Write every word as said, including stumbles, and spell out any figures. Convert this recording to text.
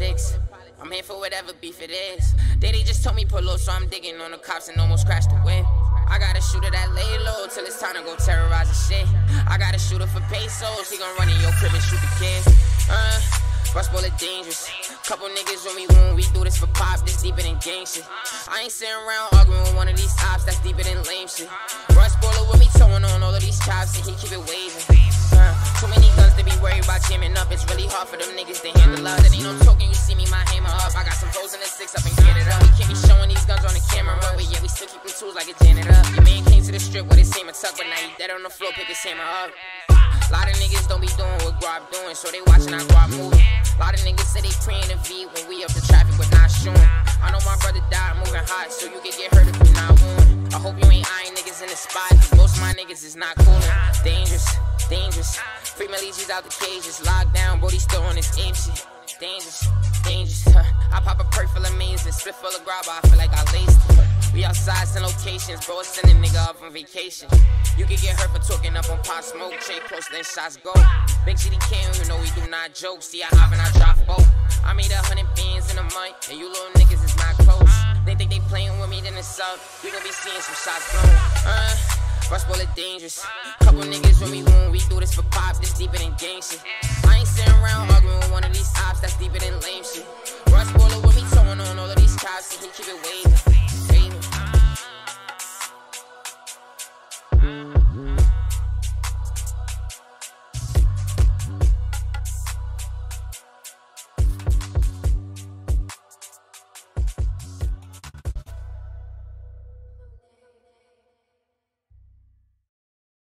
politics. I'm here for whatever beef it is. Daddy just told me pull up, so I'm digging on the cops and almost crashed the whip. I got a shooter that lay low till it's time to go terrorize the shit. I got a shooter for pesos, he gon' run in your crib and shoot the kids. Uh, Rust bullet dangerous. Couple niggas with me when we do this for pop, this deeper than gang shit. I ain't sitting around arguing with one of these ops, that's deeper than lame shit. Rust bullet with me towing on all of these chops and he keep it waving. Uh, too many guns to be worried about jamming up, it's really hard for them niggas to handle up. That ain't no talking, you see me, my hammer up. I got some pros in the six up in Canada. We can't be showing these guns on the camera, but yeah, we still keep them tools like a janitor. Your man came to the strip with his hammer tuck, but now he dead on the floor, pick his hammer up. Lot of niggas don't be doing what Guap doing, so they watching our Guap moving. Lot of niggas say they praying to V when we up the traffic but not showing. I know my brother died moving hot, so you can get hurt if you not wounded. I hope you ain't eyeing niggas in the spot, cause most of my niggas is not coolin'. Dangerous, dangerous. Free Malizi's out the cages, locked down, Brody still on his aim shit. Dangerous, dangerous. Huh. I pop a perk full of means and split full of grab, I feel like I laced it. We outside some locations, bro, send a nigga up on vacation. You can get hurt for talking up on pot smoke, chain close, then shots go. Big G D can't even know we do not joke. See, I hop and I drop both. I made a hundred bands in a month, and you little niggas is not close. They think they playing with me, then it's up. We gon' be seeing some shots blown. Uh, Rust bullet dangerous. Couple niggas with me when we do this for pop, this deeper than gang shit. I ain't sitting around arguing with one of these ops, that's deeper than lame shit. Rust bullet with me towing on all of these cops, and he keep it way